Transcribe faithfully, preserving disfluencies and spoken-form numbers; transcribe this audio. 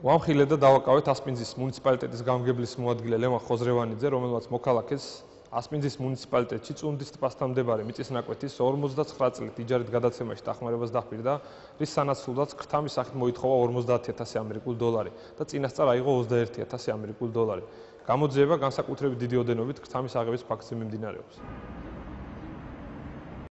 ვამხილეთ და დავაკავეთ ასპინძის მუნიციპალიტეტის გამგებლის მოადგილე ლევან ხოზრევანიძე, რომელმაც მოქალაქეს ასპინძის მუნიციპალიტეტში წუნდის ტბასთან მდებარე მიწისნაკვეთის ორმოცდაცხრა წლით იჯარით გადაცემაში დახმარებას დაპირდა, რის სანაცვლოდაც ქრთამის სახით მოითხოვა ორმოცდაათი ათასი ამერიკული დოლარი და წინასწარ აიღო ოცდაერთი ათასი ამერიკული დოლარი. გამოძიება განსაკუთრებით დიდი ოდენობით ქრთამის აღების ფაქტზე მიმდინარეობს.